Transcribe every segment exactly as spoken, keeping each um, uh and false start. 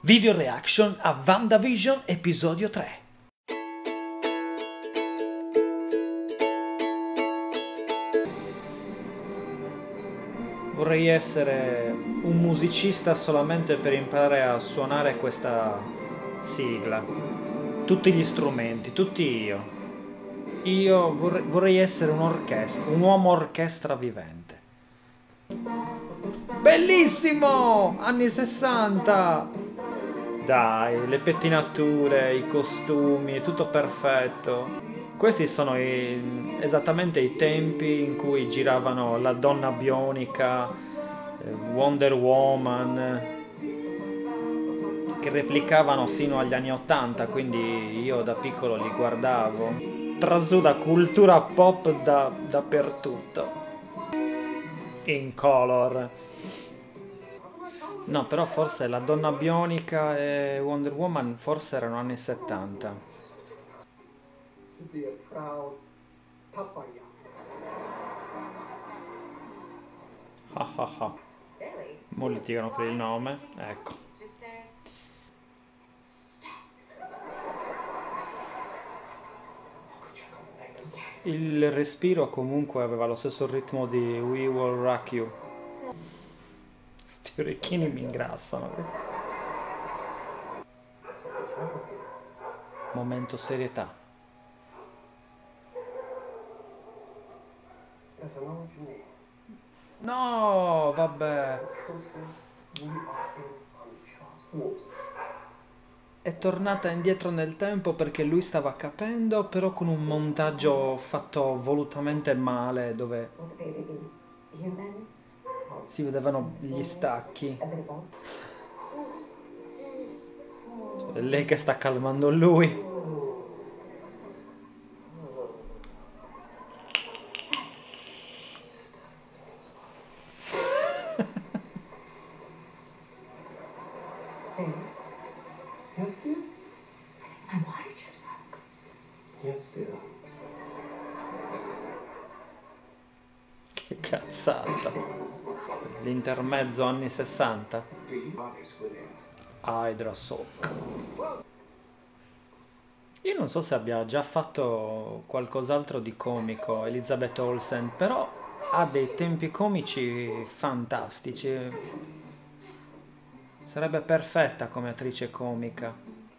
Video reaction a WandaVision episodio tre. Vorrei essere un musicista solamente per imparare a suonare questa sigla. Tutti gli strumenti, tutti io. Io vorrei, vorrei essere un'orchestra, un uomo orchestra vivente. Bellissimo! Anni sessanta! Dai, le pettinature, i costumi, tutto perfetto. Questi sono i, esattamente i tempi in cui giravano La Donna Bionica, Wonder Woman, che replicavano sino agli anni ottanta, quindi io da piccolo li guardavo. Trasuda cultura pop da, dappertutto. In color. No, però forse La Donna Bionica e Wonder Woman forse erano anni settanta. Ah ah ah. Mo litigano per il nome, ecco. Il respiro comunque aveva lo stesso ritmo di We Will Rock You. Sti orecchini mi ingrassano. Momento serietà. No, vabbè. È tornata indietro nel tempo perché lui stava capendo, però con un montaggio fatto volutamente male, dove si vedevano gli stacchi. È lei che sta calmando lui. Che cazzata. L'intermezzo anni sessanta. Hydra Sock. Io non so se abbia già fatto qualcos'altro di comico Elizabeth Olsen, però ha dei tempi comici fantastici. Sarebbe perfetta come attrice comica.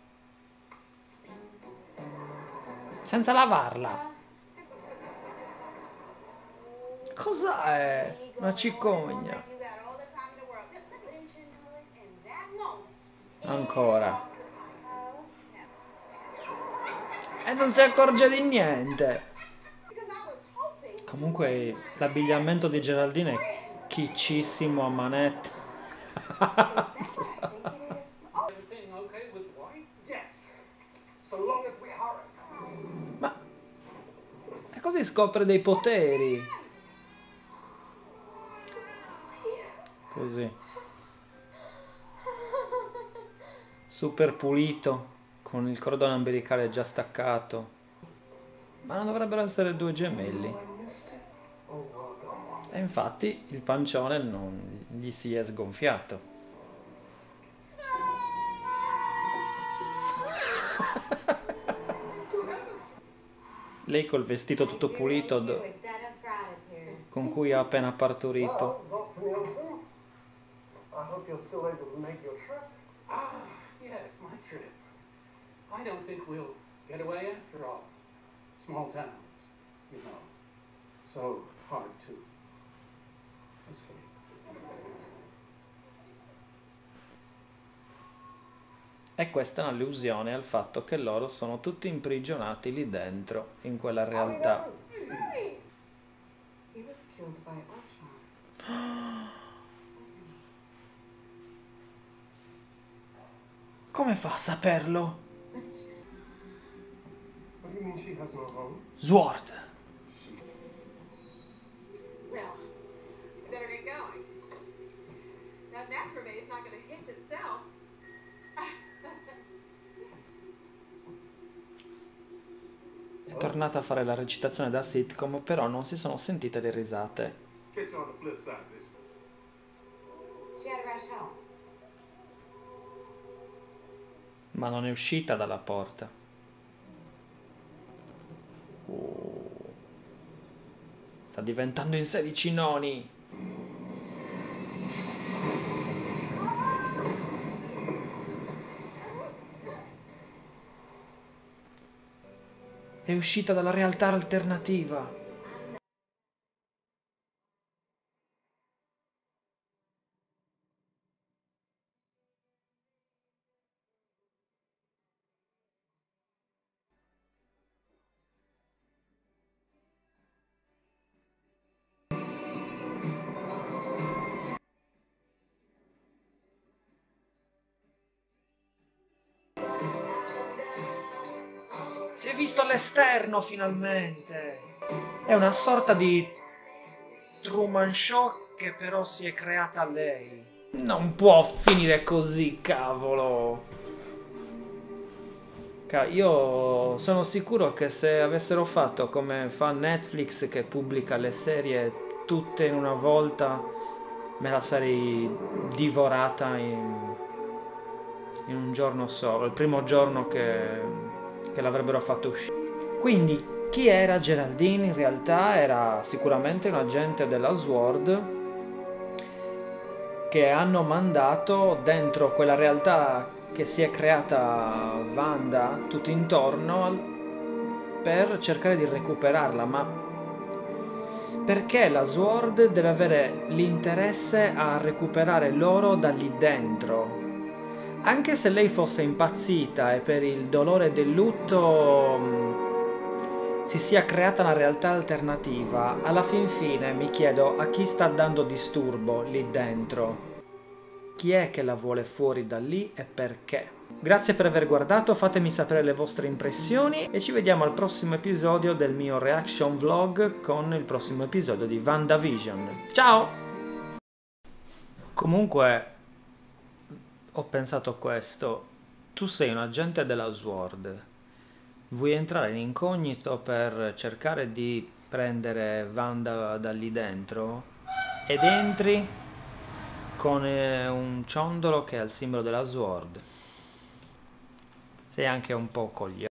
Senza lavarla. Cos'è? Una cicogna. Ancora. E non si accorge di niente. Comunque l'abbigliamento di Geraldine è kitschissimo a manetta. Ma e così scopre dei poteri. Così. Super pulito, con il cordone ombelicale già staccato. Ma non dovrebbero essere due gemelli. E infatti il pancione non gli si è sgonfiato. Lei col vestito tutto pulito con cui ha appena partorito. Yes, my trip. I don't think we'll get away after all. Small towns, you know, so hard to escape. E questa è un'allusione al fatto che loro sono tutti imprigionati lì dentro, in quella realtà. Come fa a saperlo? Sword. È tornata a fare la recitazione da sitcom, però non si sono sentite le risate. ma non è uscita dalla porta. Oh. Sta diventando in sedici noni. È uscita dalla realtà alternativa. Si è visto all'esterno finalmente. È una sorta di Truman Show che però si è creata lei. Non può finire così, cavolo. Io sono sicuro che se avessero fatto come fa Netflix, che pubblica le serie tutte in una volta, me la sarei divorata in, in un giorno solo, il primo giorno che... che l'avrebbero fatto uscire. Quindi chi era Geraldine? In realtà era sicuramente un agente della SWORD che hanno mandato dentro quella realtà che si è creata Wanda tutto intorno per cercare di recuperarla. Ma perché la SWORD deve avere l'interesse a recuperare loro da lì dentro? Anche se lei fosse impazzita e per il dolore del lutto mh, si sia creata una realtà alternativa, alla fin fine mi chiedo a chi sta dando disturbo lì dentro. Chi è che la vuole fuori da lì e perché? Grazie per aver guardato, fatemi sapere le vostre impressioni e ci vediamo al prossimo episodio del mio reaction vlog con il prossimo episodio di WandaVision. Ciao! Comunque... ho pensato questo, tu sei un agente della SWORD, vuoi entrare in incognito per cercare di prendere Wanda da lì dentro ed entri con eh, un ciondolo che è il simbolo della SWORD. Sei anche un po' coglione.